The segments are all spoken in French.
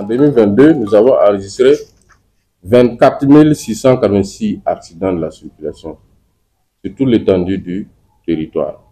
en 2022, nous avons enregistré 24 686 accidents de la circulation sur toute l'étendue du territoire.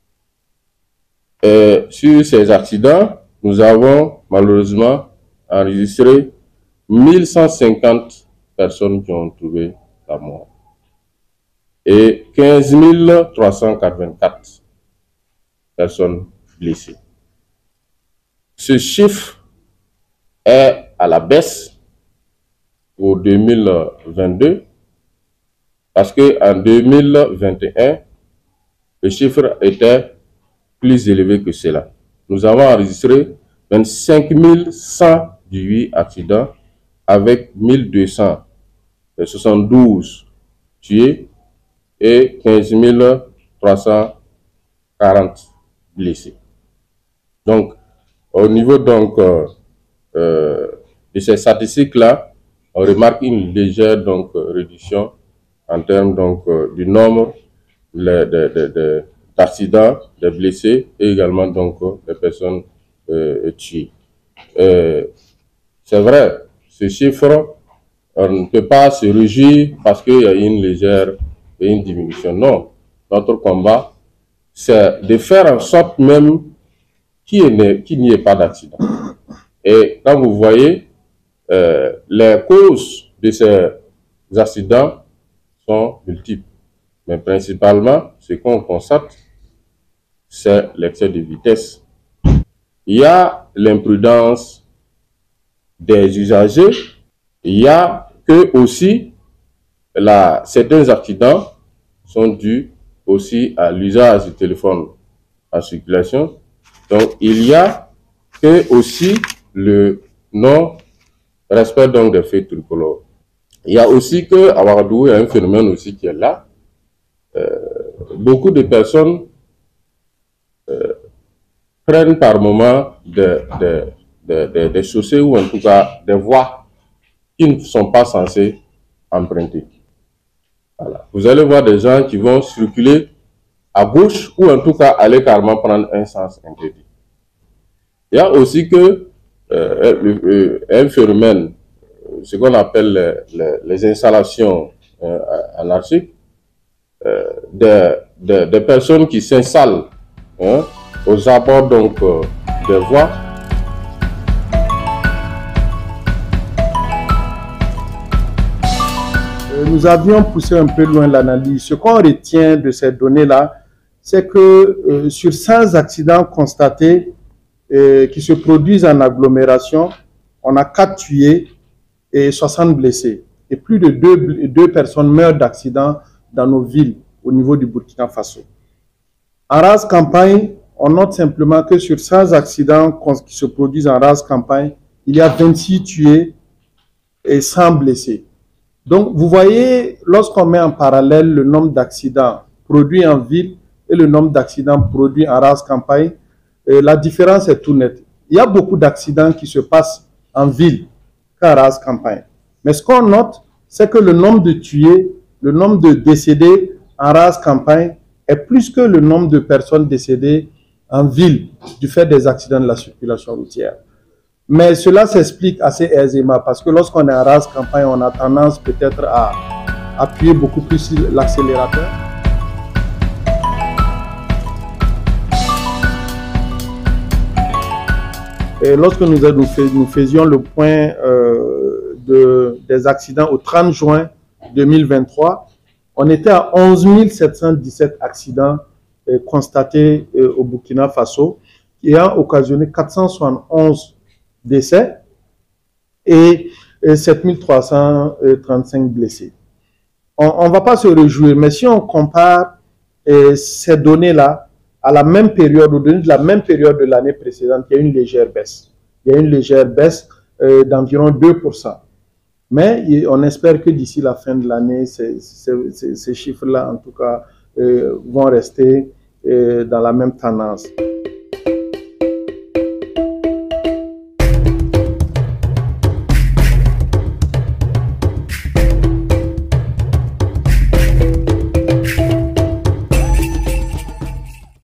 Sur ces accidents, nous avons malheureusement enregistré 1150 personnes qui ont trouvé la mort et 15 384 personnes blessées. Ce chiffre est à la baisse pour 2022 parce qu'en 2021, le chiffre était plus élevé que cela. Nous avons enregistré 25 118 accidents avec 1272 tués et 15 340 blessés. Donc, au niveau de ces statistiques-là, on remarque une légère réduction en termes du nombre d'accidents, de blessés et également des personnes tuées. C'est vrai, ce chiffre, on ne peut pas se réjouir parce qu'il y a une diminution. Non, notre combat, c'est de faire en sorte même qu'il n'y ait pas d'accident. Et quand vous voyez, les causes de ces accidents sont multiples. Mais principalement, ce qu'on constate, c'est l'excès de vitesse. Il y a l'imprudence des usagers. Il y a que aussi, certains accidents sont dus aussi à l'usage du téléphone en circulation. Donc, il y a que aussi le non-respect des feux tricolores. Il y a aussi qu'à Ouagadougou, il y a un phénomène aussi qui est là. Beaucoup de personnes prennent par moment des chaussées ou en tout cas des voies qui ne sont pas censées emprunter. Voilà. Vous allez voir des gens qui vont circuler à gauche ou en tout cas aller carrément prendre un sens interdit. Il y a aussi que un phénomène, ce qu'on appelle les installations anarchiques, des personnes qui s'installent aux abords des voies. Nous avions poussé un peu loin l'analyse. Ce qu'on retient de ces données-là, c'est que sur 100 accidents constatés qui se produisent en agglomération, on a 4 tués et 60 blessés. Et plus de 2 personnes meurent d'accidents dans nos villes au niveau du Burkina Faso. En rase campagne, on note simplement que sur 100 accidents qui se produisent en rase campagne, il y a 26 tués et 100 blessés. Donc, vous voyez, lorsqu'on met en parallèle le nombre d'accidents produits en ville et le nombre d'accidents produits en rase campagne, la différence est tout nette. Il y a beaucoup d'accidents qui se passent en ville qu'en rase campagne. Mais ce qu'on note, c'est que le nombre de tués, le nombre de décédés en rase campagne est plus que le nombre de personnes décédées en ville du fait des accidents de la circulation routière. Mais cela s'explique assez aisément parce que lorsqu'on est en rase campagne, on a tendance peut-être à appuyer beaucoup plus sur l'accélérateur. Et lorsque nous faisions le point des accidents au 30 juin 2023, on était à 11 717 accidents constatés au Burkina Faso, qui ont occasionné 471 décès et 7 335 blessés. On ne va pas se réjouir, mais si on compare ces données-là à la même période, au delà de la même période de l'année précédente, il y a une légère baisse. Il y a une légère baisse d'environ 2%. Mais on espère que d'ici la fin de l'année, ces chiffres-là, en tout cas, vont rester dans la même tendance.